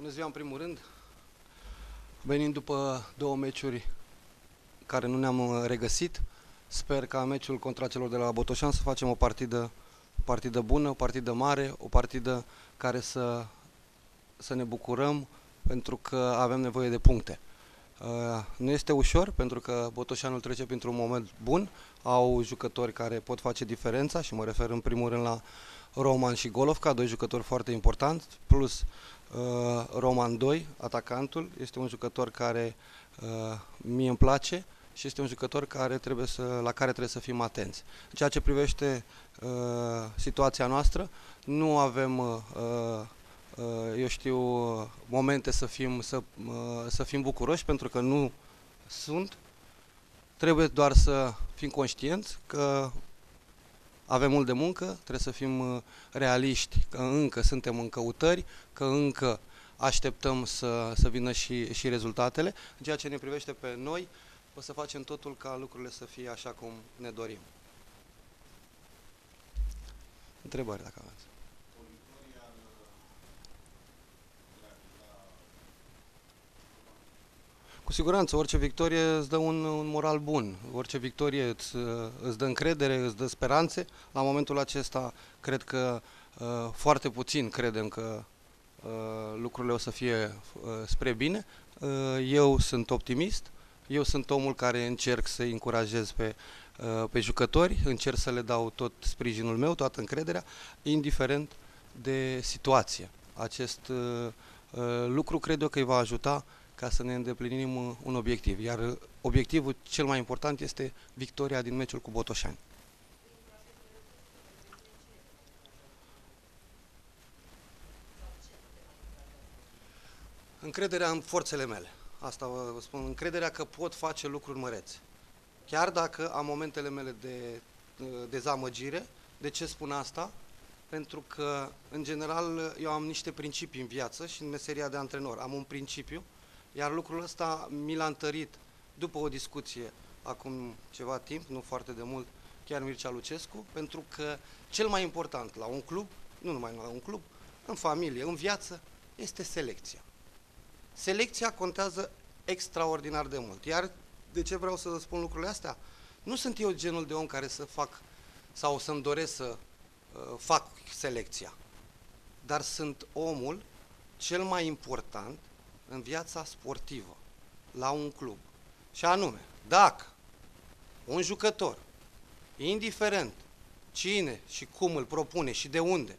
Bună ziua, în primul rând. Venim după două meciuri care nu ne-am regăsit. Sper ca meciul contra celor de la Botoșani să facem o partidă bună, o partidă mare, o partidă care să ne bucurăm, pentru că avem nevoie de puncte. Nu este ușor, pentru că Botoșanul trece printr-un moment bun, au jucători care pot face diferența și mă refer în primul rând la Roman și Golovca, doi jucători foarte importanti, plus Roman 2, atacantul, este un jucător care mie îmi place și este un jucător la care trebuie să fim atenți. În ceea ce privește situația noastră, nu avem eu știu, momente să fim bucuroși, pentru că nu sunt. Trebuie doar să fim conștienți că avem mult de muncă, trebuie să fim realiști, că încă suntem în căutări, că încă așteptăm să vină și rezultatele. În ceea ce ne privește pe noi, o să facem totul ca lucrurile să fie așa cum ne dorim. Întrebări, dacă aveți. Cu siguranță, orice victorie îți dă un moral bun, orice victorie îți dă încredere, îți dă speranțe. La momentul acesta, cred că foarte puțin credem că lucrurile o să fie spre bine. Eu sunt optimist, eu sunt omul care încerc să-i încurajez pe jucători, încerc să le dau tot sprijinul meu, toată încrederea, indiferent de situație. Acest lucru cred eu că îi va ajuta ca să ne îndeplinim un obiectiv, iar obiectivul cel mai important este victoria din meciul cu Botoșani. Încrederea în forțele mele, asta vă spun, încrederea că pot face lucruri mărețe. Chiar dacă am momentele mele de dezamăgire. De ce spun asta? Pentru că, în general, eu am niște principii în viață și în meseria de antrenor. Am un principiu, iar lucrul ăsta mi l-a întărit după o discuție acum ceva timp, nu foarte de mult, chiar Mircea Lucescu, pentru că cel mai important la un club, nu numai la un club, în familie, în viață, este selecția. Selecția contează extraordinar de mult. Iar de ce vreau să spun lucrurile astea? Nu sunt eu genul de om care să fac sau să-mi doresc să fac selecția, dar sunt omul cel mai important în viața sportivă, la un club. Și anume, dacă un jucător, indiferent cine și cum îl propune și de unde,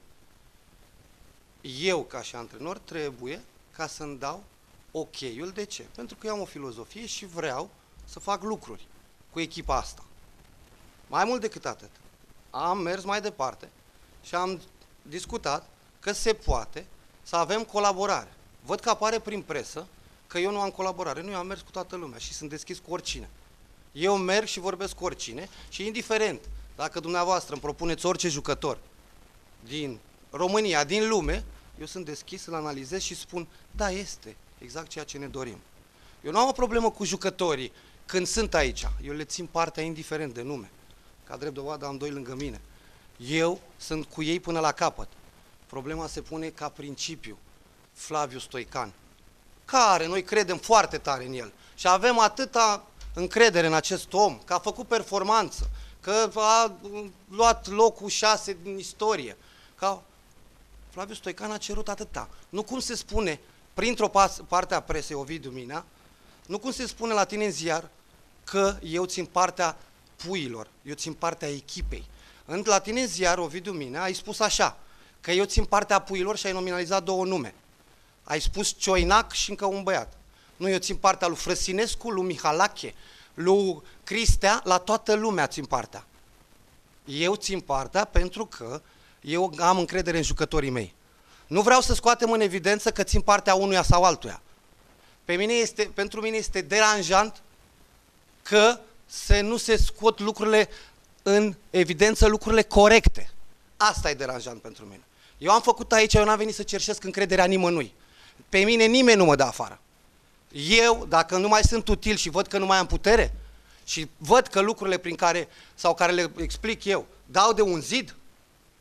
eu ca și antrenor trebuie ca să-mi dau ok-ul. De ce? Pentru că eu am o filozofie și vreau să fac lucruri cu echipa asta. Mai mult decât atât, am mers mai departe și am discutat că se poate să avem colaborare. Văd că apare prin presă că eu nu am colaborare. Nu, eu am mers cu toată lumea și sunt deschis cu oricine. Eu merg și vorbesc cu oricine și indiferent dacă dumneavoastră îmi propuneți orice jucător din România, din lume, eu sunt deschis să-l analizez și spun, da, este exact ceea ce ne dorim. Eu nu am o problemă cu jucătorii când sunt aici. Eu le țin partea indiferent de nume. Ca drept dovadă am doi lângă mine. Eu sunt cu ei până la capăt. Problema se pune ca principiu. Flaviu Stoican, care noi credem foarte tare în el și avem atâta încredere în acest om, că a făcut performanță, că a luat locul 6 din istorie. Flaviu Stoican a cerut atâta. Nu cum se spune printr-o parte a presei, Ovidiu Minea, nu cum se spune la tine în ziar că eu țin partea puilor, eu țin partea echipei. La tine în ziar, Ovidiu Minea, ai spus așa, că eu țin partea puilor și ai nominalizat două nume. Ai spus Cioinac și încă un băiat. Nu, eu țin partea lui Frăsinescu, lui Mihalache, lui Cristea, la toată lumea țin partea. Eu țin partea pentru că eu am încredere în jucătorii mei. Nu vreau să scoatem în evidență că țin partea unuia sau altuia. Pentru mine este deranjant că nu se scot lucrurile în evidență, lucrurile corecte. Asta e deranjant pentru mine. Eu am făcut aici, eu n-am venit să cerșesc încrederea nimănui. Pe mine nimeni nu mă dă afară. Eu, dacă nu mai sunt util și văd că nu mai am putere și văd că lucrurile care le explic eu dau de un zid,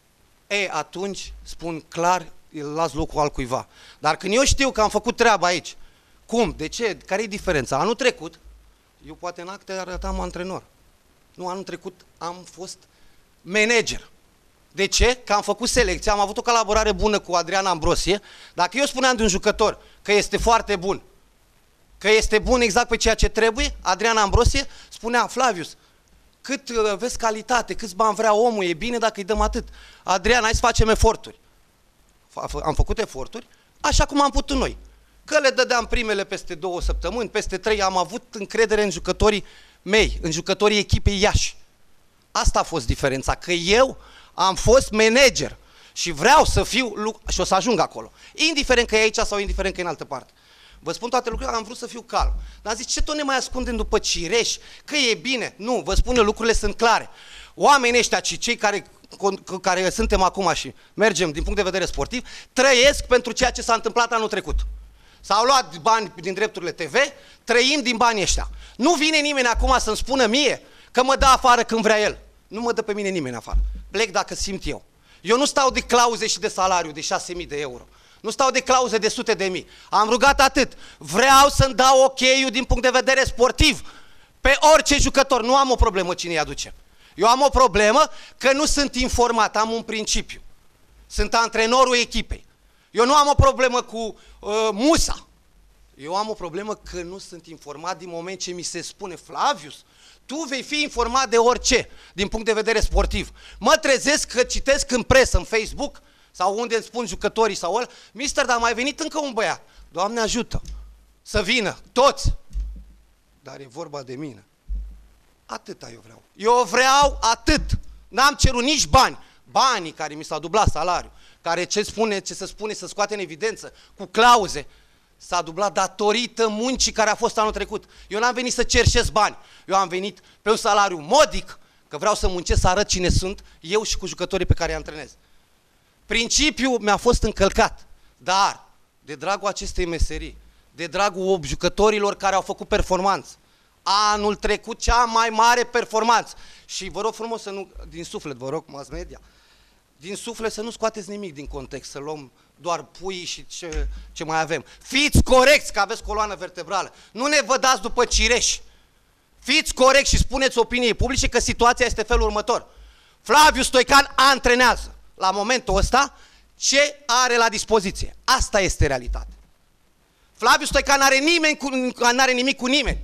atunci spun clar, îl las locul altcuiva. Dar când eu știu că am făcut treaba aici, cum, de ce, care e diferența? Anul trecut, eu poate în acte arătam antrenor. Nu, anul trecut am fost manager. De ce? Că am făcut selecție, am avut o colaborare bună cu Adrian Ambrosie. Dacă eu spuneam de un jucător că este foarte bun, că este bun exact pe ceea ce trebuie, Adrian Ambrosie spunea, Flavius, cât vezi calitate, câți bani vrea omul, e bine dacă îi dăm atât. Adrian, hai să facem eforturi. Am făcut eforturi, așa cum am putut noi. Că le dădeam primele peste 2 săptămâni, peste 3, am avut încredere în jucătorii mei, în jucătorii echipei Iași. Asta a fost diferența, că eu am fost manager și vreau să fiu, și o să ajung acolo. Indiferent că e aici sau indiferent că e în altă parte. Vă spun toate lucrurile, am vrut să fiu calm. Dar zic, ce tot ne mai ascundem după cireși, că e bine? Nu, vă spun eu, lucrurile sunt clare. Oamenii ăștia și cei care suntem acum și mergem din punct de vedere sportiv, trăiesc pentru ceea ce s-a întâmplat anul trecut. S-au luat bani din drepturile TV, trăim din banii ăștia. Nu vine nimeni acum să-mi spună mie că mă dă afară când vrea el. Nu mă dă pe mine nimeni afară. Plec dacă simt eu. Eu nu stau de clauze și de salariu de 6.000 de euro. Nu stau de clauze de sute de mii. Am rugat atât. Vreau să-mi dau ok-ul din punct de vedere sportiv pe orice jucător. Nu am o problemă cine îi aduce. Eu am o problemă că nu sunt informat. Am un principiu. Sunt antrenorul echipei. Eu nu am o problemă cu Musa. Eu am o problemă că nu sunt informat din moment ce mi se spune, Flavius, tu vei fi informat de orice, din punct de vedere sportiv. Mă trezesc că citesc în presă, în Facebook, sau unde îmi spun jucătorii sau ăla, mister, dar a mai venit încă un băiat. Doamne ajută, să vină, toți. Dar e vorba de mine. Atâta eu vreau. Eu vreau atât. N-am cerut nici bani. Banii care mi s-au dublat salariul, care ce se spune, să scoate în evidență, cu clauze, s-a dublat datorită muncii care a fost anul trecut. Eu n-am venit să cerșesc bani. Eu am venit pe un salariu modic, că vreau să muncesc, să arăt cine sunt, eu și cu jucătorii pe care îi antrenez. Principiul mi-a fost încălcat, dar de dragul acestei meserii, de dragul jucătorilor care au făcut performanță, anul trecut cea mai mare performanță. Și vă rog frumos să nu, din suflet, vă rog, mass media, din suflet să nu scoateți nimic din context, să luăm doar puii și ce mai avem. Fiți corecți că aveți coloană vertebrală. Nu ne vă dați după cireși. Fiți corecți și spuneți opiniei publice că situația este felul următor. Flavius Stoican antrenează la momentul ăsta ce are la dispoziție. Asta este realitatea. Flavius Stoican n-are nimic cu nimeni.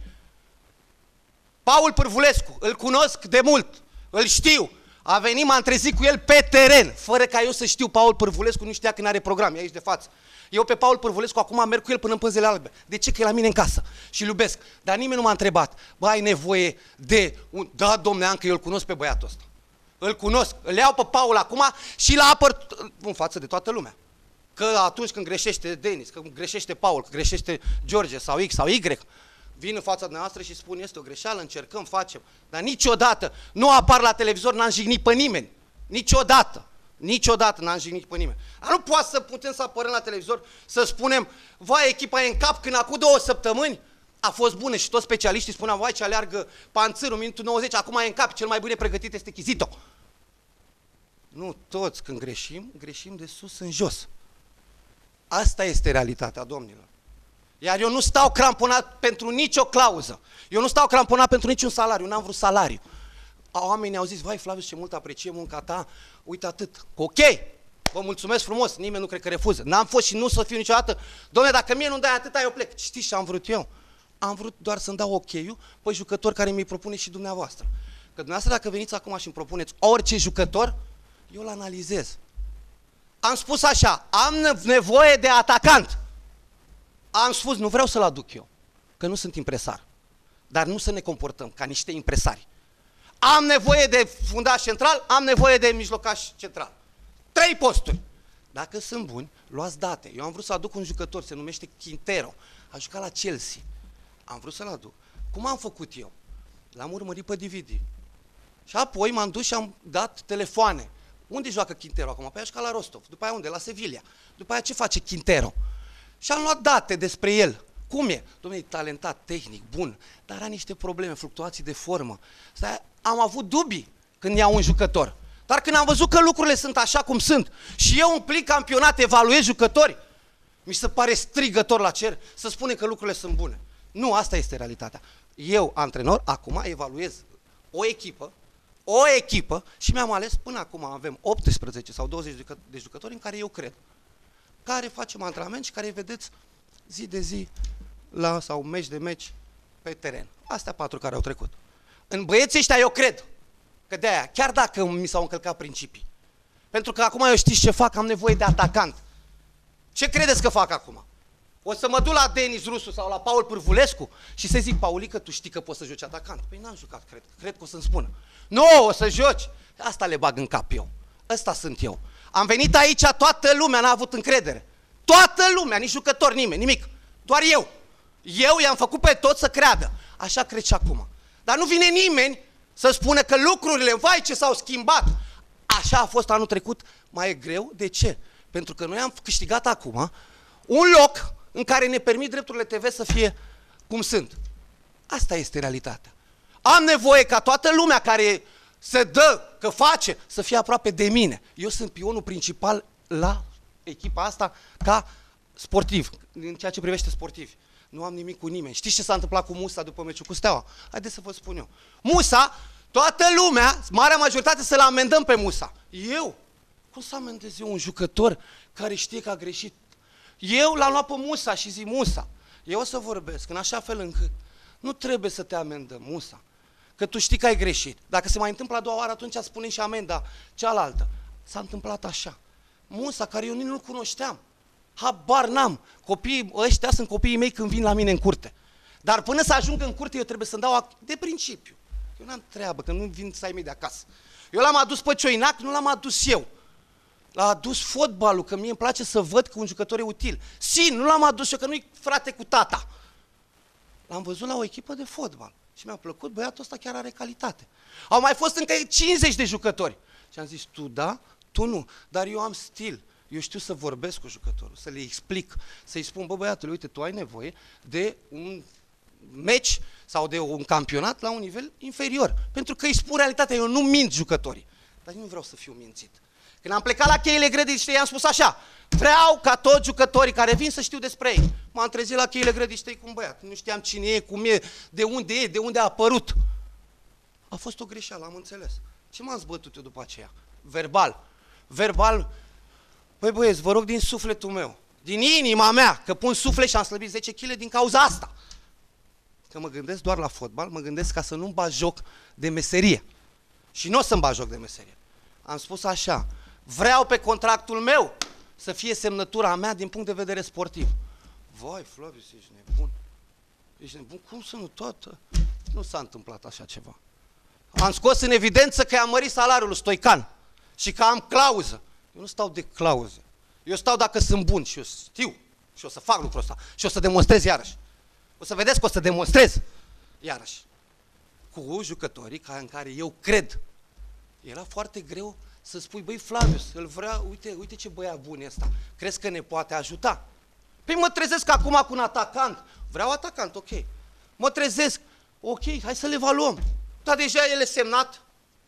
Paul Pârvulescu, îl cunosc de mult, îl știu. A venit, m-am trezit cu el pe teren, fără ca eu să știu. Paul Pârvulescu nu știa când are program, e aici de față. Eu pe Paul Pârvulescu acum merg cu el până în Pânzele Albe. De ce? Că e la mine în casă și îl iubesc. Dar nimeni nu m-a întrebat, bă, ai nevoie de un... Da, domne, Ancă, eu îl cunosc pe băiatul ăsta. Îl cunosc, îl iau pe Paul acum și îl apăr în față de toată lumea. Că atunci când greșește Denis, când greșește Paul, când greșește George sau X sau Y, vin în fața noastră și spun, este o greșeală, încercăm, facem. Dar niciodată nu apar la televizor, n-am jignit pe nimeni. Niciodată. Niciodată n-am jignit pe nimeni. Dar nu poate să putem să apărăm la televizor, să spunem, vai, echipa e în cap, când acum 2 săptămâni a fost bună și toți specialiștii spuneau, vai, ce aleargă Panțărul, minutul 90, acum e în cap, cel mai bine pregătit este Chizito. Nu, toți când greșim, greșim de sus în jos. Asta este realitatea, domnilor. Iar eu nu stau cramponat pentru nicio clauză. Eu nu stau cramponat pentru niciun salariu, n-am vrut salariu. Oamenii au zis, vai, Flavius, ce mult apreciem munca ta, uite atât. Ok, vă mulțumesc frumos, nimeni nu cred că refuză. N-am fost și nu să fiu niciodată. Dom'le, dacă mie nu-mi dai atâta, eu plec. Știți ce am vrut eu? Am vrut doar să-mi dau ok-ul pe jucători care mi-i propune și dumneavoastră. Că dumneavoastră, dacă veniți acum și îmi propuneți orice jucător, eu îl analizez. Am spus așa, am nevoie de atacant. Am spus, nu vreau să-l aduc eu, că nu sunt impresar. Dar nu să ne comportăm ca niște impresari. Am nevoie de fundaș central, am nevoie de mijlocaș central. 3 posturi. Dacă sunt buni, luați date. Eu am vrut să aduc un jucător, se numește Quintero. A jucat la Chelsea. Am vrut să-l aduc. Cum am făcut eu? L-am urmărit pe DVD. Și apoi m-am dus și am dat telefoane. Unde joacă Quintero acum? Păi a jucat la Rostov. După aia unde? La Sevilla. După aia ce face Quintero? Și am luat date despre el. Cum e? Dom'le, e talentat, tehnic, bun, dar are niște probleme, fluctuații de formă. Am avut dubii când iau un jucător. Dar când am văzut că lucrurile sunt așa cum sunt și eu în plin campionat evaluez jucători, mi se pare strigător la cer să spune că lucrurile sunt bune. Nu, asta este realitatea. Eu, antrenor, acum evaluez o echipă și mi-am ales, până acum avem 18 sau 20 de jucători în care eu cred. Care facem antrenament și care îi vedeți zi de zi sau meci de meci pe teren. Astea 4 care au trecut. În băieții ăștia eu cred că de aia, chiar dacă mi s-au încălcat principii, pentru că acum eu știți ce fac, am nevoie de atacant. Ce credeți că fac acum? O să mă duc la Denis Rusu sau la Paul Pârvulescu și să zic, Paulică, tu știi că poți să joci atacant? Păi n-am jucat, cred că o să-mi spună. Nu, o să joci. Asta le bag în cap eu. Ăsta sunt eu. Am venit aici, toată lumea n-a avut încredere. Toată lumea, nici jucători, nimeni, nimic. Doar eu. Eu i-am făcut pe toți să creadă. Așa cred și acum. Dar nu vine nimeni să spună că lucrurile, vai ce s-au schimbat. Așa a fost anul trecut, mai e greu. De ce? Pentru că noi am câștigat acum un loc în care ne permit drepturile TV să fie cum sunt. Asta este realitatea. Am nevoie ca toată lumea care se dă, că face, să fie aproape de mine. Eu sunt pionul principal la echipa asta ca sportiv, în ceea ce privește sportivi. Nu am nimic cu nimeni. Știți ce s-a întâmplat cu Musa după meciul cu Steaua? Haideți să vă spun eu. Musa, toată lumea, marea majoritate, să-l amendăm pe Musa. Eu? Cum să amendez eu un jucător care știe că a greșit? Eu l-am luat pe Musa și zic, Musa, eu o să vorbesc în așa fel încât nu trebuie să te amendăm, Musa, că tu știi că ai greșit. Dacă se mai întâmplă a doua oară, atunci spune și amenda cealaltă. S-a întâmplat așa. Musa, care eu nici nu-l cunoșteam, habar n-am. Copiii ăștia sunt copiii mei când vin la mine în curte. Dar până să ajung în curte, eu trebuie să-mi dau de principiu. Eu n-am treabă, că nu vin să ai mei de acasă. Eu l-am adus pe Cioinac, nu l-am adus eu. L-a adus fotbalul, că mie îmi place să văd că un jucător e util. Nu l-am adus eu, că nu-i frate cu tata. L-am văzut la o echipă de fotbal și mi-a plăcut, băiatul ăsta chiar are calitate. Au mai fost încă 50 de jucători. Și am zis, tu da, tu nu, dar eu am stil. Eu știu să vorbesc cu jucătorul, să le explic, să-i spun, bă băiatule, uite, tu ai nevoie de un meci sau de un campionat la un nivel inferior. Pentru că îi spun realitatea, eu nu mint jucătorii. Dar eu nu vreau să fiu mințit. Când am plecat la cheile grădiștei, i-am spus așa, vreau ca toți jucătorii care vin să știu despre ei. M-am trezit la cheile grădiștei cu un băiat, nu știam cine e, cum e, de unde a apărut. A fost o greșeală, am înțeles. Ce m-am zbătut eu după aceea? Verbal, păi băieți, vă rog din sufletul meu, din inima mea, că pun suflet și am slăbit 10 kg din cauza asta. Că mă gândesc doar la fotbal, mă gândesc ca să nu-mi bag joc de meserie. Și nu o să-mi bag joc de meserie. Am spus așa, vreau pe contractul meu să fie semnătura mea din punct de vedere sportiv. Vai, Flavius, ești nebun. Ești nebun? Cum să nu toată? Nu s-a întâmplat așa ceva. Am scos în evidență că i-am mărit salariul lui Stoican și că am clauză. Eu nu stau de clauze. Eu stau dacă sunt bun și eu știu și o să fac lucrul ăsta și o să demonstrez iarăși. O să vedeți că o să demonstrez iarăși. Cu jucătorii în care eu cred. Era foarte greu să spui, băi Flavius, îl vrea, uite ce băiat bun e ăsta, crezi că ne poate ajuta? Păi mă trezesc acum cu un atacant, vreau atacant, ok. Mă trezesc, ok, hai să le evaluăm. Dar deja el e semnat.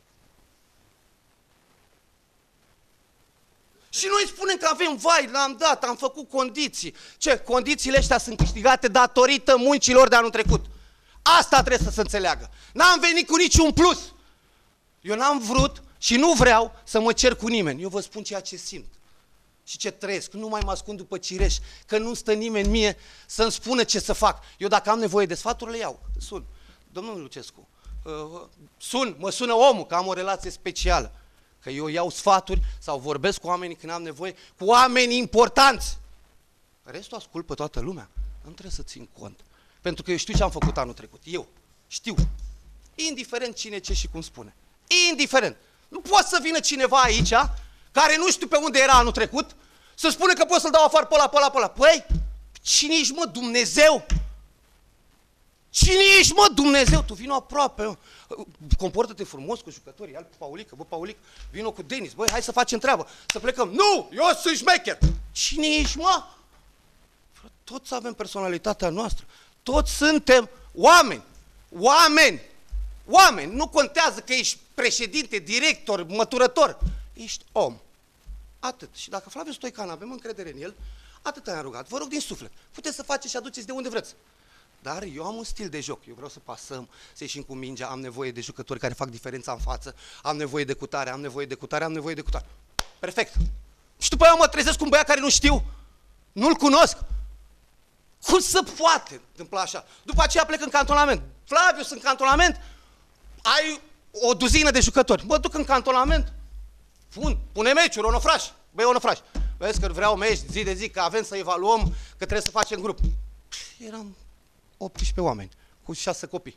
Și noi spunem că avem, vai, l-am dat, am făcut condiții. Ce? Condițiile astea sunt câștigate datorită muncilor de anul trecut. Asta trebuie să se înțeleagă. N-am venit cu niciun plus. Eu n-am vrut și nu vreau să mă cer cu nimeni. Eu vă spun ceea ce simt și ce trăiesc. Nu mai mă ascund după cireș, că nu stă nimeni mie să-mi spună ce să fac. Eu dacă am nevoie de sfaturi, le iau. Sun. Domnul Lucescu, mă sună omul, că am o relație specială. Că eu iau sfaturi sau vorbesc cu oamenii când am nevoie, cu oameni importanți. Restul ascult pe toată lumea. Nu trebuie să țin cont. Pentru că eu știu ce am făcut anul trecut. Eu știu. Indiferent cine, ce și cum spune. Indiferent. Nu poate să vină cineva aici, care nu știu pe unde era anul trecut, să spune că pot să-l dau afară pe ăla. Păi, cine ești, mă, Dumnezeu? Cine ești, mă, Dumnezeu? Tu vino aproape, comportă-te frumos cu jucătorii, ia-l pe Paulică, bă, Paulică, vino cu Denis, băi, hai să facem treabă, să plecăm. Nu, eu sunt șmecher. Cine ești, mă? Toți avem personalitatea noastră, toți suntem oameni, nu contează că ești președinte, director, măturător. Ești om. Atât. Și dacă Flaviu Stoican avem încredere în el, atât am rugat. Vă rog din suflet. Puteți să faceți și aduceți de unde vreți. Dar eu am un stil de joc. Eu vreau să pasăm, să ieșim cu mingea, am nevoie de jucători care fac diferența în față, am nevoie de cutare, am nevoie de cutare, am nevoie de cutare. Perfect. Și după aia mă trezesc cu un băiat care nu știu, nu-l cunosc. Cum se poate întâmpla așa? După aceea plec în cantonament. Flaviu, sunt în cantonament, ai o duzină de jucători. Mă duc în cantonament, pune meciuri, Onofraș. Băi, Onofraș, vezi că vreau meci zi de zi, că avem să evaluăm, că trebuie să facem grup. Eram 18 oameni, cu 6 copii.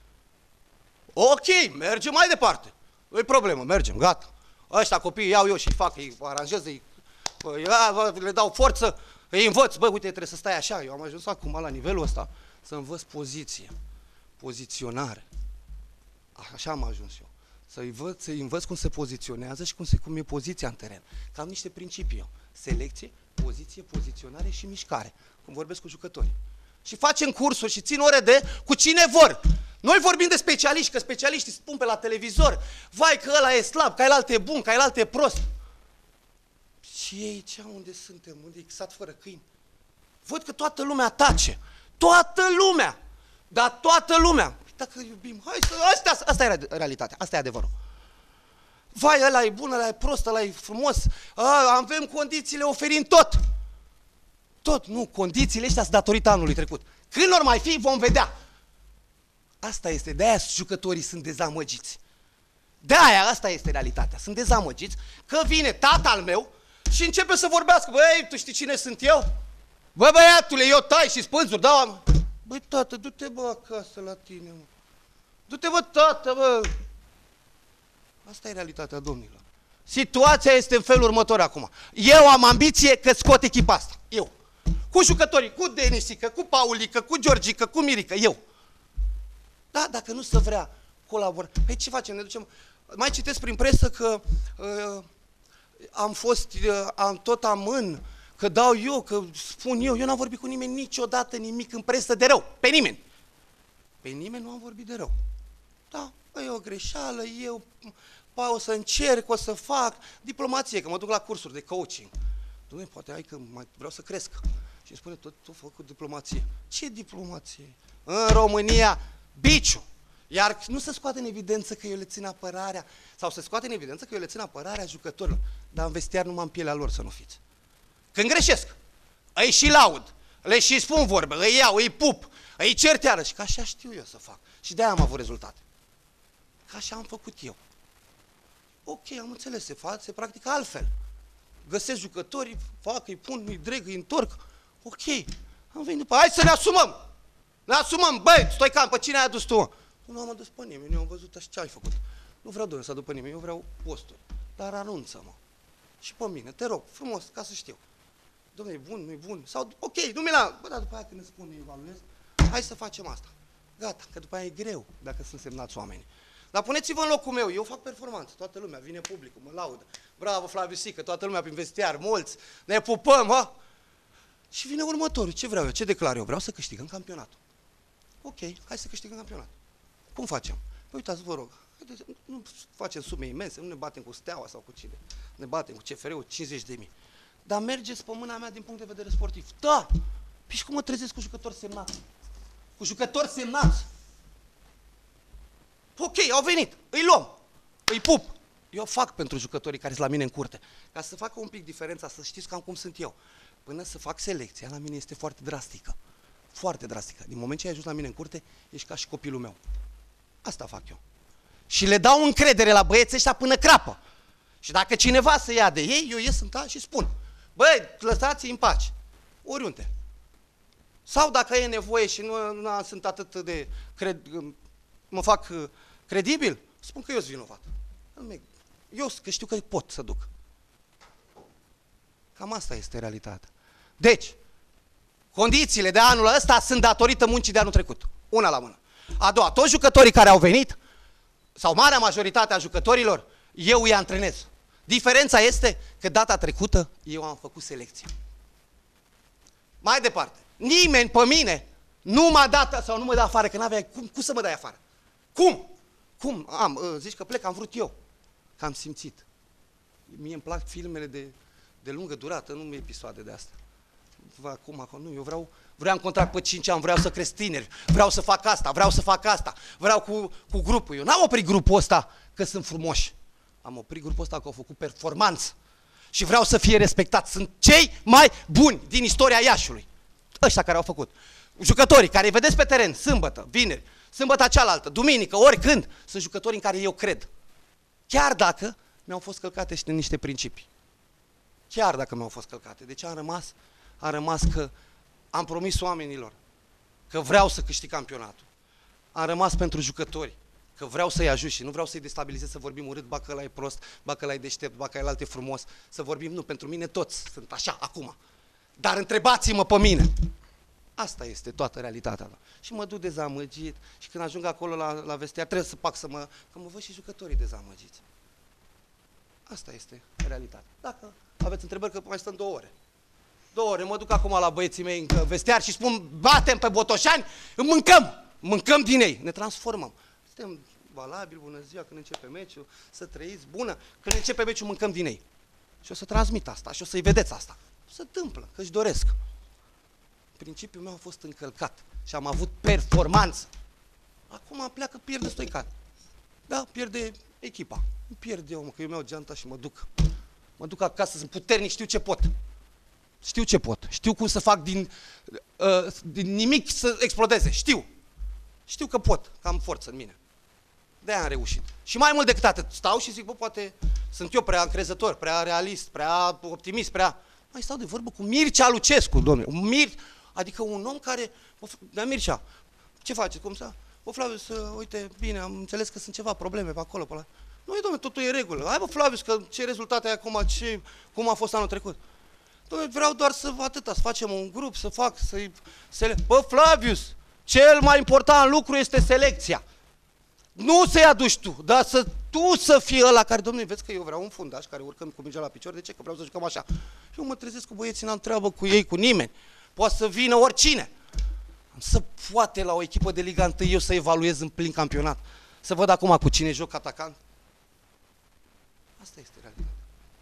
Ok, mergem mai departe. Nu-i problemă, mergem, gata. Ăștia copiii iau eu și îi fac, îi aranjez, le dau forță, îi învăț. Bă, uite, trebuie să stai așa. Eu am ajuns acum la nivelul ăsta să învăț poziție, poziționare. Așa am ajuns eu. Să-i învăț cum se poziționează și cum e poziția în teren. Că am niște principii eu. Selecție, poziție, poziționare și mișcare. Cum vorbesc cu jucătorii. Și facem cursuri și țin ore cu cine vor. Noi vorbim de specialiști, că specialiștii spun pe la televizor, vai că ăla e slab, că ăla e bun, că ăla e prost. Și ei, unde suntem? Unde e sat fără câini? Văd că toată lumea tace. Toată lumea! Dar toată lumea! Dacă iubim, hai să... Asta e realitatea, asta e adevărul. Vai, ăla e bun, ăla e prost, ăla e frumos. Avem condițiile, oferim tot. Tot, nu, condițiile astea sunt datorită anului trecut. Când or mai fi, vom vedea. Asta este, de-aia jucătorii sunt dezamăgiți. De-aia, asta este realitatea. Sunt dezamăgiți că vine tata al meu și începe să vorbească. Băi, tu știi cine sunt eu? Bă, băiatule, eu tai și spânzuri, dau... Băi, tată, du-te, bă, acasă la tine, mă. Du-te, bă, tată, bă. Asta e realitatea, domnilor. Situația este în felul următor acum. Eu am ambiție că scot echipa asta. Eu. Cu jucătorii, cu Denisică, cu Paulică, cu Georgică, cu Mirică, eu. Da, dacă nu se vrea colabora. Păi ce facem? Ne ducem... Mai citesc prin presă că tot amân, că dau eu, că spun eu. Eu n-am vorbit cu nimeni niciodată nimic în presă de rău. Pe nimeni. Pe nimeni nu am vorbit de rău. Da, păi e o greșeală, eu o să încerc, o să fac diplomație, că mă duc la cursuri de coaching. Dom'le, poate hai că mai vreau să cresc. Și îmi spune, tot făcut diplomație. Ce diplomație? În România, biciu. Iar nu se scoate în evidență că eu le țin apărarea, sau se scoate în evidență că eu le țin apărarea jucătorilor. Dar în vestiar numai în pielea lor să nu fiți. Când greșesc, îi și laud, le și spun vorbe, îi iau, îi pup, îi cert iarăși. Că așa știu eu să fac. Și de-aia am avut rezultate. Că așa am făcut eu. Ok, am înțeles, se practică altfel. Găsesc jucătorii, fac, îi pun, îi dreg, îi întorc. Ok, am venit după, hai să ne asumăm! Ne asumăm, băi, Stoican, pe cine ai adus tu? Nu am adus pe nimeni, eu am văzut așa ce ai făcut. Nu vreau, domnule, să aduc pe nimeni, eu vreau posturi. Dar anunță-mă. Și pe mine, te rog, frumos, ca să știu. Domnule, e bun, nu e bun? Sau, ok, nu mi l-am. Bă, dar după aia când îți spun, evaluez, hai să facem asta. Gata, că după aia e greu dacă sunt semnați oameni. Dar puneți-vă în locul meu, eu fac performanță, toată lumea, vine publicul, mă laudă. Bravo, Flaviu Sică, toată lumea prin vestiar, mulți, ne pupăm, ha? Și vine următorul, ce vreau eu, ce declar eu? Vreau să câștigăm campionatul. Ok, hai să câștigăm campionatul. Cum facem? Păi uitați, vă rog, nu facem sume imense, nu ne batem cu Steaua sau cu cine. Ne batem cu CFR-ul 50.000. Dar mergeți pe mâna mea din punct de vedere sportiv. Da! Păi și cum mă trezesc cu jucători semnați? Cu jucători semnați! Ok, au venit, îi luăm, îi pup. Eu fac pentru jucătorii care sunt la mine în curte. Ca să facă un pic diferența, să știți cam cum sunt eu. Până să fac selecția, la mine este foarte drastică. Foarte drastică. Din moment ce ai ajuns la mine în curte, ești ca și copilul meu. Asta fac eu. Și le dau încredere la băieții ăștia până crapă. Și dacă cineva se ia de ei, eu ies în și spun. Băi, lăsați-i în pace. Oriunde. Sau dacă e nevoie și nu sunt atât de... mă fac credibil, spun că eu sunt vinovat. Eu că știu că pot să duc. Cam asta este realitatea. Deci, condițiile de anul ăsta sunt datorită muncii de anul trecut. Una la mână. A doua, toți jucătorii care au venit, sau marea majoritate a jucătorilor, eu îi antrenez. Diferența este că data trecută eu am făcut selecție. Mai departe, nimeni pe mine nu m-a dat sau nu mă dă afară, că n-aveai cum să mă dai afară. Cum? Cum? Zici că plec, am vrut eu. Că am simțit. Mie îmi plac filmele de lungă durată, nu episoade de astea. Acum, nu, eu vreau în contract pe 5 ani, vreau să cresc tineri, vreau să fac asta, vreau cu grupul. Eu n-am oprit grupul ăsta că sunt frumoși. Am oprit grupul ăsta că au făcut performanță. Și vreau să fie respectați. Sunt cei mai buni din istoria Iașiului. Ăștia care au făcut. Jucătorii care îi vedeți pe teren, sâmbătă, vineri, sâmbătă cealaltă, duminică, oricând, sunt jucători în care eu cred. Chiar dacă mi-au fost călcate niște principii. Chiar dacă mi-au fost călcate. De ce am rămas? Am rămas că am promis oamenilor că vreau să câștig campionatul. Am rămas pentru jucători, că vreau să-i ajut și nu vreau să-i destabilizez, să vorbim urât, ba că ăla e prost, ba că ăla e deștept, ba că ăla e frumos, să vorbim, nu, pentru mine toți sunt așa, acum. Dar întrebați-mă pe mine. Asta este toată realitatea. Și mă duc dezamăgit și când ajung acolo la vestiar, trebuie să fac că mă văd și jucătorii dezamăgiți. Asta este realitatea. Dacă aveți întrebări, că mai stăm 2 ore. 2 ore, mă duc acum la băieții mei în vestiar și spun, batem pe botoșani, mâncăm din ei, ne transformăm. Suntem valabili, bună ziua, când începe meciul, să trăiți, bună, când începe meciul mâncăm din ei. Și o să transmit asta și o să-i vedeți asta. Se întâmplă, că își doresc. Principiul meu a fost încălcat și am avut performanță. Acum pleacă, pierde Stoican. Da, pierde echipa. Nu pierd eu, că eu mi-au geanta și mă duc. Mă duc acasă, sunt puternic, știu ce pot. Știu ce pot. Știu cum să fac din nimic să explodeze. Știu că pot, că am forță în mine. De-aia am reușit. Și mai mult decât atât, stau și zic, bă, poate sunt eu prea încrezător, prea realist, prea optimist, mai stau de vorbă cu Mircea Lucescu, domnule. Adică un om care... Da, Mircea, ce faceți? Cum să... Bă, Flavius, uite, bine, am înțeles că sunt ceva probleme pe acolo, pe la... Nu, domnule, totul e în regulă. Hai, bă, Flavius, că ce rezultate ai acum, cum a fost anul trecut? Dom'le, vreau doar să facem un grup, Bă, Flavius, cel mai important lucru este selecția. Nu să-i aduci tu, dar tu să fii ăla care, dom'le, vezi că eu vreau un fundaș care urcăm cu mingea la picior, de ce? Că vreau să jucăm așa. Eu mă trezesc cu băieții, n-am treabă cu ei, cu nimeni. Poate să vină oricine. Să poate la o echipă de Liga 1 eu să evaluez în plin campionat. Să văd acum cu cine joc atacant. Asta este realitatea.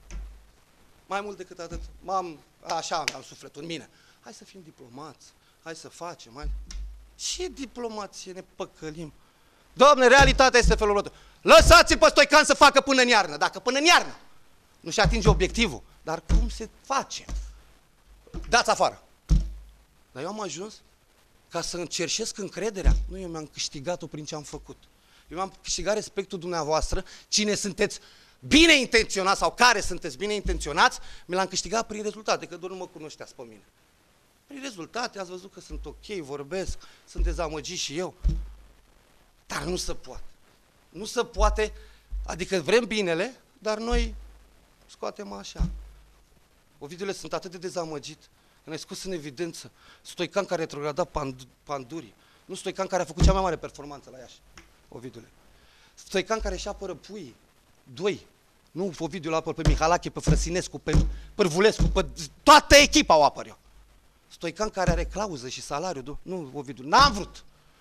Mai mult decât atât, așa am sufletul în mine. Hai să fim diplomați, hai să facem, Ce diplomație, ne păcălim? Doamne, realitatea este felul următor. Lăsați-l pe Stoican să facă până în iarnă. Dacă până în iarnă nu-și atinge obiectivul, dar cum se face? Dați afară. Dar eu am ajuns ca să încerșesc încrederea. Nu, eu mi-am câștigat-o prin ce am făcut. Eu mi-am câștigat respectul dumneavoastră, cine sunteți bine intenționați sau care sunteți bine intenționați, mi l-am câștigat prin rezultate, că doar nu mă cunoșteați pe mine. Prin rezultate ați văzut că sunt ok, vorbesc, sunt dezamăgit și eu. Dar nu se poate. Nu se poate, adică vrem binele, dar noi scoatem așa. Ovidiule, sunt atât de dezamăgit, că ne-ai scos în evidență Stoican care retrograda Pandurii, nu Stoican care a făcut cea mai mare performanță la Iași, Ovidiule. Stoican care își apără puii, 2, nu Ovidiu l-a apăr pe Mihalache, pe Frăsinescu, pe Pârvulescu, pe toată echipa o apăr eu. Stoican care are clauză și salariu, nu Ovidiu, n-am vrut.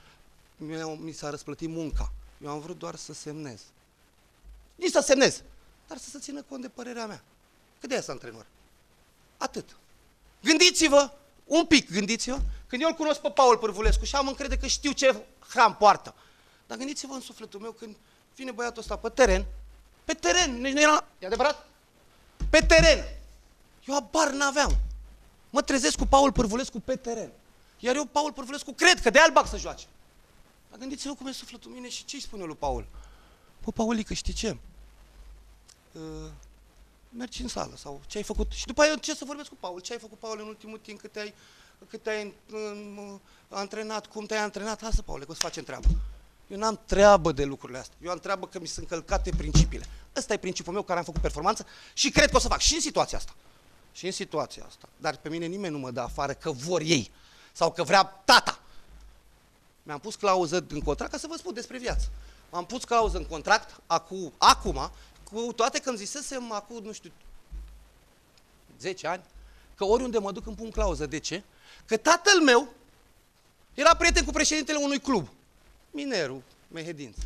Mi s-a răsplătit munca, eu am vrut doar să semnez. Nici să semnez, dar să se țină cont de părerea mea. Că de-aia sunt antrenor. Atât. Gândiți-vă, un pic gândiți-vă, când eu îl cunosc pe Paul Pârvulescu și am încredere că știu ce hram poartă. Dar gândiți-vă în sufletul meu când vine băiatul ăsta pe teren, nici nu era, e adevărat? Pe teren. Eu abar n-aveam. Mă trezesc cu Paul Pârvulescu pe teren. Iar eu, Paul Pârvulescu, cred că de-aia îl bag să joace. Dar gândiți-vă cum e sufletul mine și ce-i spune lui Paul? Bă, Paulică, știi ce? Mergi în sală sau ce ai făcut? Și după aia ce să vorbesc cu Paul? Ce ai făcut, Paul, în ultimul timp? Cât te-ai antrenat? Cum te-ai antrenat? Lasă, Paule, că o să facem treabă. Eu n-am treabă de lucrurile astea. Eu am treabă că mi sunt călcate principiile. Ăsta e principiul meu care am făcut performanță și cred că o să fac și în situația asta. Și în situația asta. Dar pe mine nimeni nu mă dă afară că vor ei sau că vrea tata. Mi-am pus clauză în contract ca să vă spun despre viață. Am pus clauză în contract acum, cu toate că îmi zisesem acum, nu știu, 10 ani, că oriunde mă duc îmi pun clauză. De ce? Că tatăl meu era prieten cu președintele unui club, Minerul Mehedinț.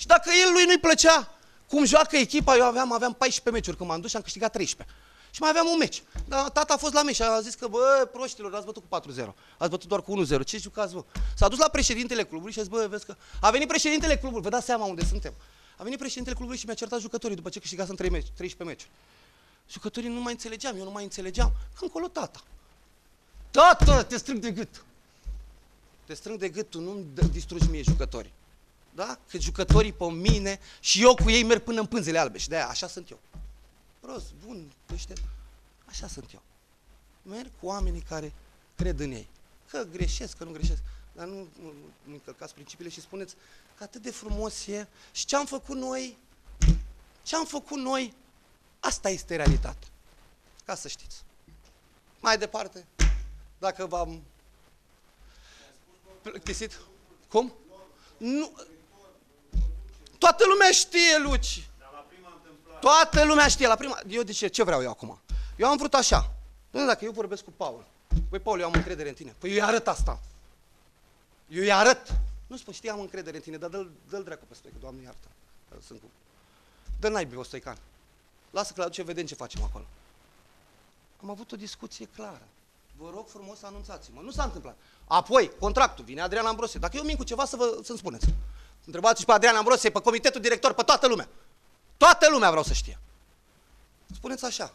Și dacă lui nu-i plăcea cum joacă echipa, eu aveam 14 meciuri când m-am dus și am câștigat 13. Și mai aveam un meci. Dar tata a fost la meci și a zis că, bă, proștilor, ați bătut cu 4-0. Ați bătut doar cu 1-0. Ce jucați, bă? S-a dus la președintele clubului și a zis, bă, vezi că... A venit președintele clubului, vă dați seama unde suntem. A venit președintele clubului și mi-a certat jucătorii după ce câștigasem 13 meciuri. Jucătorii nu mai înțelegeam, eu nu mai înțelegeam. Încolo tata. Tata, te strâng de gât. Te strâng de gât, tu nu-mi distrugi mie jucătorii. Da? Că jucătorii pe mine și eu cu ei merg până în pânzele albe și de-aia așa sunt eu. Prost, bun, deștept. Așa sunt eu. Merg cu oamenii care cred în ei. Că greșesc, că nu greșesc. Dar nu încălcați principiile și spuneți că atât de frumos e. Și ce am făcut noi? Ce am făcut noi? Asta este realitatea. Ca să știți. Mai departe, dacă v-am plictisit. Cum? Nu. Toată lumea știe, Luci. Toată lumea știe la prima... Eu de ce vreau eu acum? Eu am vrut așa. Doamne, dacă eu vorbesc cu Paul, păi Paul, eu am încredere în tine. Păi eu îi arăt asta. Eu îi arăt. Nu spun, știi, am încredere în tine, dar dă-l dracu pe Stoică, Doamne iartă. Sunt cu... Dă-l naibii, o Stoican. Lasă că la duce, vedem ce facem acolo. Am avut o discuție clară. Vă rog frumos să anunțați-mă. Nu s-a întâmplat. Apoi, contractul, vine Adrian Ambrosie. Dacă eu min cu ceva, să-mi spuneți. Întrebați și pe Adrian Ambrosie, pe comitetul director, pe toată lumea. Toată lumea vreau să știe. Spuneți așa.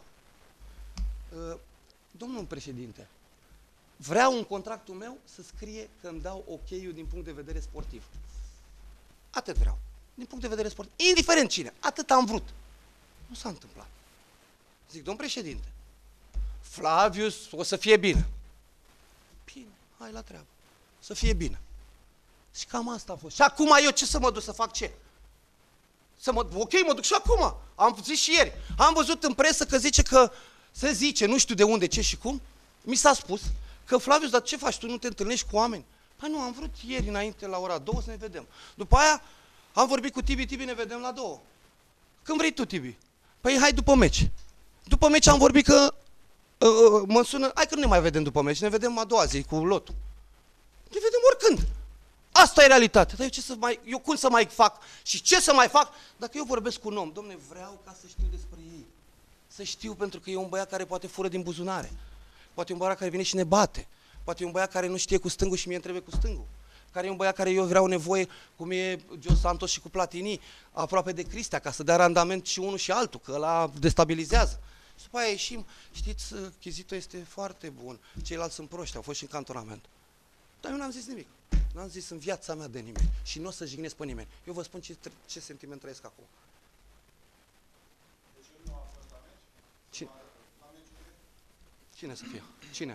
Domnul președinte, vreau în contractul meu să scrie că îmi dau ok-ul din punct de vedere sportiv. Atât vreau. Din punct de vedere sportiv. Indiferent cine. Atât am vrut. Nu s-a întâmplat. Zic, domn președinte, Flavius o să fie bine. Bine, hai la treabă. Să fie bine. Și cam asta a fost. Și acum eu ce să mă duc să fac ce? Ok, mă duc și acum. Am zis și ieri. Am văzut în presă că zice că, se zice, nu știu de unde, ce și cum, mi s-a spus că Flavius, dar ce faci, tu nu te întâlnești cu oameni? Păi nu, am vrut ieri înainte la ora 2 să ne vedem. După aia am vorbit cu Tibi, ne vedem la 2. Când vrei tu, Tibi? Păi hai după meci. După meci am vorbit că mă sună, hai că nu ne mai vedem după meci, ne vedem a doua zi cu lotul. Ne vedem oricând. Asta e realitatea. Dar eu cum să mai fac și ce să mai fac dacă eu vorbesc cu un om? Dom'le, vreau ca să știu despre ei. Să știu pentru că e un băiat care poate fură din buzunare. Poate e un băiat care vine și ne bate. Poate e un băiat care nu știe cu stângul și mie îmi trebuie cu stângul. Care e un băiat care eu vreau nevoie, cum e Gio Santos și cu Platini, aproape de Cristea, ca să dea randament și unul și altul, că ăla destabilizează. Și după aia ieșim, știți, Chizito este foarte bun, ceilalți sunt proști, au fost și în cantonament. Dar eu n-am zis nimic. N-am zis în viața mea de nimeni și nu o să jignesc pe nimeni. Eu vă spun ce sentiment trăiesc acum. Deci el nu a fost la meci? Cine? La meciurile? Cine să fie? Cine?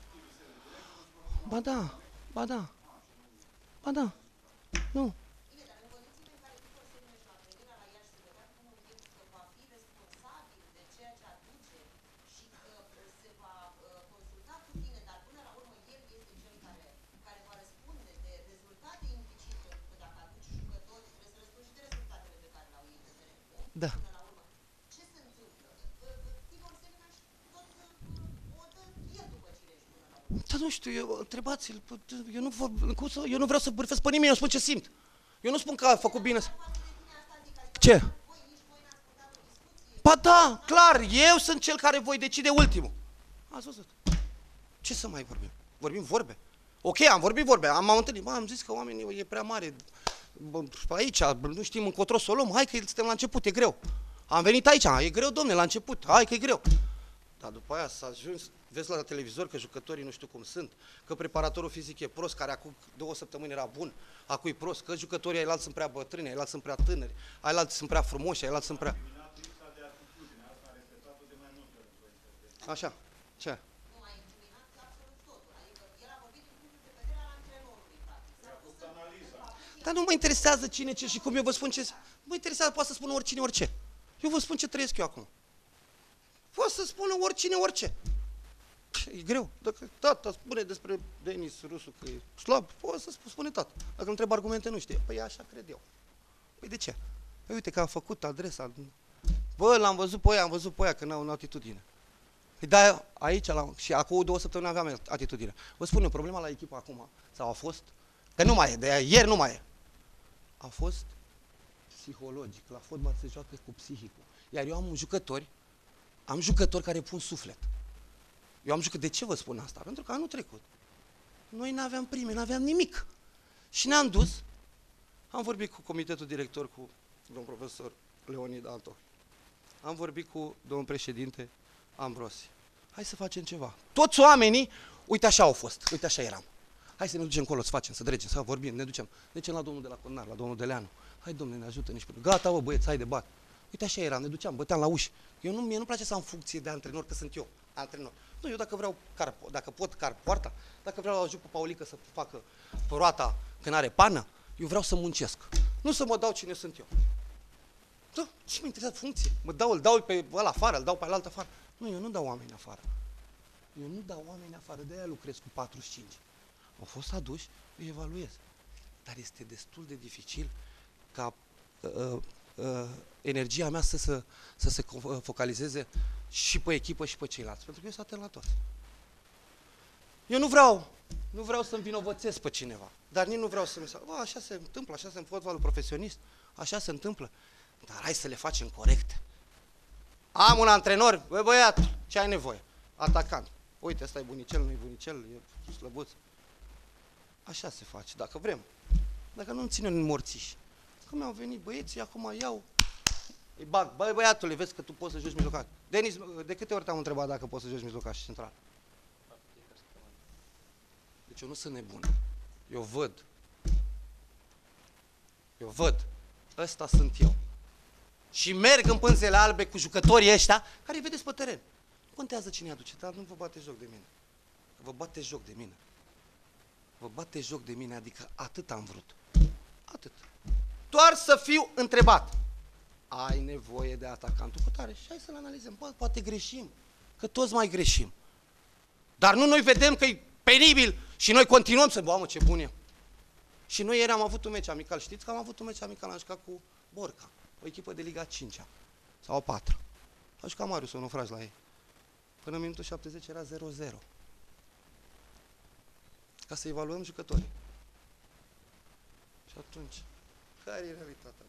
Ba da, ba da. Ba da. Nu. Da. Ce se întâmplă? Tibor Seminaș tot o dă el după cine ești până la urmă. Dar nu știu, întrebați-l, eu nu vreau să bârfesc pe nimeni, eu spun ce simt. Eu nu spun că a făcut bine. Ce? Ba da, clar, eu sunt cel care voi decide ultimul. Ați văzut. Ce să mai vorbim? Vorbim vorbe. Ok, am vorbit vorbe, am întâlnit, am zis că oamenii e prea mare. Aici, nu știm încotro să o luăm, hai că suntem la început, e greu. Am venit aici, e greu, domne, la început, hai că e greu. Dar după aia s-a ajuns, vezi la televizor că jucătorii nu știu cum sunt, că preparatorul fizic e prost, care acum 2 săptămâni era bun, acum e prost, că jucătorii ailalți sunt prea bătrâni, ailalți sunt prea tânări, ailalți sunt prea frumoși, ailalți sunt prea... Așa, ce? Nu a incriminat absolut totul. Adică el a vorbit din punctul de vedere al antrenorului, practic. S-a pus în... Dar nu mă interesează cine, ce și cum, eu vă spun ce... Nu mă interesează, poate să spună oricine, orice. Eu vă spun ce trăiesc eu acum. Poate să spună oricine, orice. E greu. Dacă tata spune despre Denis Rusu că e slab, poate să spune tata. Dacă îl întreb argumente, nu știe. Păi așa cred eu. Păi de ce? Păi uite că a făcut adresa. Bă, l-am văzut pe aia, am văzut pe aia că n-au atitudine. Păi da, aici, și acum 2 săptămâni aveam atitudine. Vă spun eu, problema la echipă acum, sau a fost, că nu mai e, de ieri nu mai e, a fost psihologic, la fotbal se joacă cu psihicul. Iar eu am jucători care pun suflet. De ce vă spun asta? Pentru că anul trecut noi n-aveam prime, n-aveam nimic. Și ne-am dus, am vorbit cu comitetul director, cu domnul profesor Leonid Antoh. Am vorbit cu domnul președinte Ambrosi. Hai să facem ceva. Toți oamenii, uite așa au fost, uite așa eram. Hai să ne ducem acolo, să facem, să dregem, să vorbim, ne ducem la domnul de la Cornar, la domnul Deleanu. Hai, domnule, ne ajută nici pe... Gata, bă, băieți, hai de bat. Uite așa eram, ne duceam, băteam la uși. Mie nu-mi place să am funcție de antrenor, că sunt eu antrenor. Nu, eu dacă vreau, dacă pot car poarta, dacă vreau ajut pe Paulică să facă roata când are pană, eu vreau să muncesc. Nu să mă dau cine sunt eu. Da, ce mă interesează funcție? Îl dau pe ăla afară, îl dau pe altă afară. Nu, eu nu dau oameni afară. De aia lucrez cu 45. Au fost aduși, îi evaluez. Dar este destul de dificil ca energia mea să se focalizeze și pe echipă și pe ceilalți. Pentru că eu sunt atent la toți. Eu nu vreau să învinovățesc pe cineva, dar nici nu vreau să mi se... Așa se întâmplă, așa se în fotbalul profesionist, așa se întâmplă. Dar hai să le facem corecte. Am un antrenor, băiat, ce ai nevoie? Atacant. Uite, ăsta e bunicel, nu e bunicel, e slăbuț. Așa se face, dacă vrem. Dacă nu ținem în morțiși. Că mi-au venit băieții, acum iau, îi bag. Băi, băiatule, vezi că tu poți să joci mijlocaș. Denis, de câte ori te-am întrebat dacă poți să joci mijlocaș central? Deci eu nu sunt nebun. Eu văd. Ăsta sunt eu. Și merg în pânzele albe cu jucătorii ăștia care îi vedeți pe teren. Nu contează cine aduce, dar nu vă bate joc de mine. Vă bate joc de mine. Vă bate joc de mine, adică atât am vrut. Atât. Doar să fiu întrebat. Ai nevoie de atacantul cu tare și hai să-l analizăm. Poate greșim, că toți mai greșim. Dar nu noi vedem că e penibil și noi continuăm să... Bă, ce bun e. Și noi ieri am avut un meci amical. Știți că am avut un meci amical, am jucat cu Borca, o echipă de Liga 5-a sau a 4-a. A jucat Marius, un ofraj la ei. Până în minutul 70 era 0-0. Ca să evaluăm jucătorii. Și atunci, care e realitatea?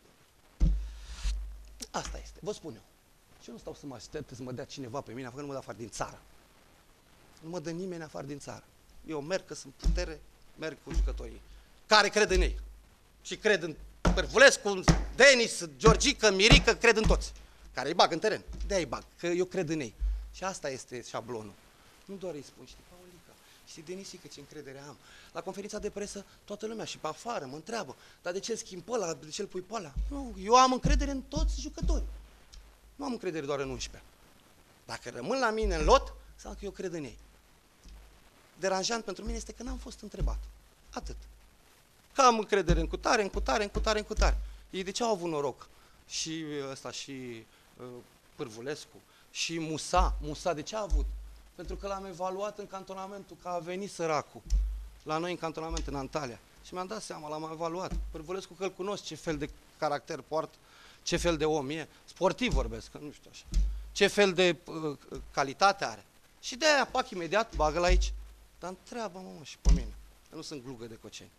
Asta este, vă spun eu. Și nu stau să mă aștept să mă dea cineva pe mine, afară, nu mă dă afară din țară. Nu mă dă nimeni afară din țară. Eu merg, că sunt putere, merg cu jucătorii care cred în ei. Și cred în Pârvulescu, Denis, Georgică, Mirică, cred în toți. Care îi bag în teren. De-aia îi bag, că eu cred în ei. Și asta este șablonul. Nu doar îi spun, știi, Paulica, știi, Denisică, ce încredere am. La conferința de presă, toată lumea și pe afară mă întreabă, dar de ce îl schimbi pe ăla, de ce îl pui pe ăla? Nu, eu am încredere în toți jucătorii. Nu am încredere doar în 11. Dacă rămân la mine în lot, înseamnă că eu cred în ei. Deranjant pentru mine este că n-am fost întrebat. Atât. Că am încredere în cutare, în cutare, în cutare, în cutare. Ei de ce au avut noroc? Și ăsta, și Pârvulescu, și Musa de ce a avut? Pentru că l-am evaluat în cantonamentul, că a venit săracul la noi în cantonament, în Antalya. Și mi-am dat seama, l-am evaluat. Pârvulescu, că îl cunosc, ce fel de caracter poartă, ce fel de om e. Sportiv vorbesc, că nu știu așa. Ce fel de calitate are. Și de-aia, pac, imediat, bagă-l aici. Dar întreabă, mă, și pe mine. Că nu sunt glugă de coceni.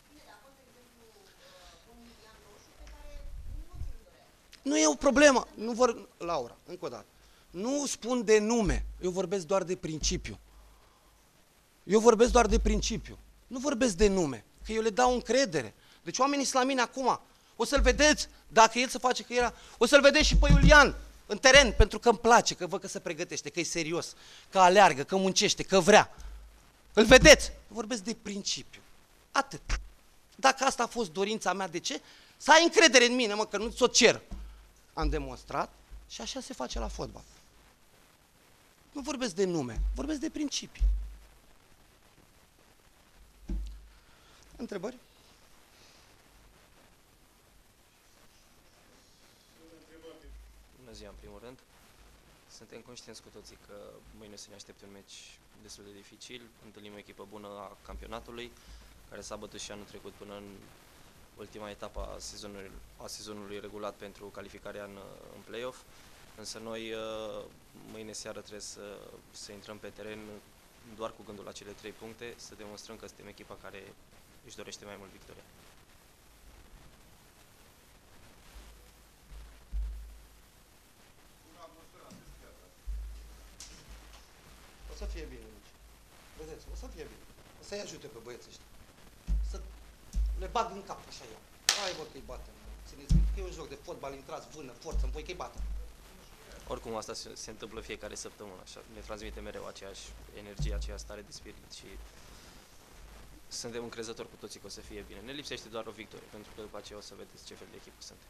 Nu e o problemă. Laura, încă o dată. Nu spun de nume. Eu vorbesc doar de principiu. Nu vorbesc de nume. Că eu le dau încredere. Deci oamenii sunt la mine acum. O să-l vedeți, dacă el se face că era... O să-l vedeți și pe Iulian în teren, pentru că îmi place, că văd că se pregătește, că e serios, că aleargă, că muncește, că vrea. Îl vedeți? Vorbesc de principiu. Atât. Dacă asta a fost dorința mea, de ce? Să ai încredere în mine, mă, că nu ți-o cer. Am demonstrat și așa se face la fotbal. Nu vorbesc de nume, vorbesc de principii. Întrebări? Bună ziua, în primul rând. Suntem conștienți cu toții că mâine se ne așteaptă un meci destul de dificil. Întâlnim o echipă bună a campionatului, care s-a bătut și anul trecut până în ultima etapă a sezonului regulat pentru calificarea în play-off. Însă noi mâine seară trebuie să intrăm pe teren doar cu gândul la cele 3 puncte, să demonstrăm că suntem echipa care își dorește mai mult victoria. să fie bine. Să-i ajute pe băieții ăștia. Să le bag din cap așa eu. Hai bă că-i batem. Țineți minte că e un joc de fotbal, intrați, vână, forță, în voi că-i batem. Oricum asta se întâmplă fiecare săptămână, așa. Ne transmite mereu aceeași energie, aceeași stare de spirit și suntem încrezători cu toții că o să fie bine. Ne lipsește doar o victorie, pentru că după aceea o să vedeți ce fel de echipă suntem.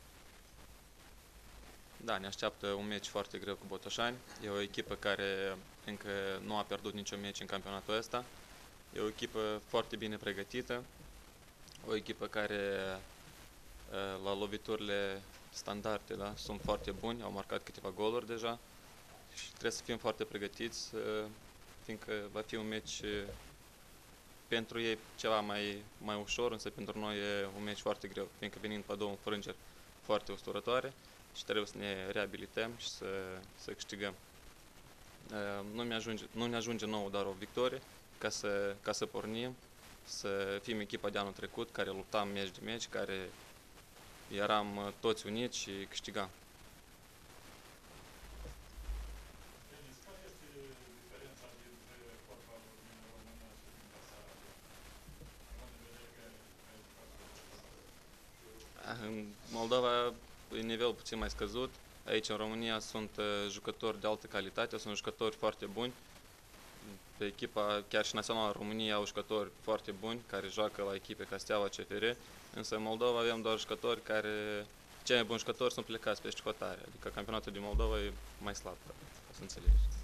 Da, ne așteaptă un meci foarte greu cu Botoșani. E o echipă care încă nu a pierdut niciun meci în campionatul ăsta. E o echipă foarte bine pregătită, o echipă care la loviturile standarde, da, sunt foarte buni, au marcat câteva goluri deja și trebuie să fim foarte pregătiți, fiindcă va fi un meci pentru ei ceva mai ușor, însă pentru noi e un meci foarte greu, fiindcă venim pe două înfrângeri foarte usturătoare și trebuie să ne reabilităm și să câștigăm. Nu ne ajunge nouă doar o victorie ca să pornim, să fim echipa de anul trecut, care luptam meci de meci, care eram toți uniți și câștigam. Denis, care este diferența dintre fotbalul din România și din Basarabia? Având în vedere că ai jucat cu În Moldova e nivel puțin mai scăzut. Aici, în România, sunt jucători de altă calitate, sunt jucători foarte buni. Pe echipa, chiar și națională României, au jucători foarte buni, care joacă la echipe ca Steaua, CFR, însă în Moldova avem doar jucători care, cei mai buni jucători sunt plecați pe hotare, adică campionatul din Moldova e mai slab, ca să înțelegi.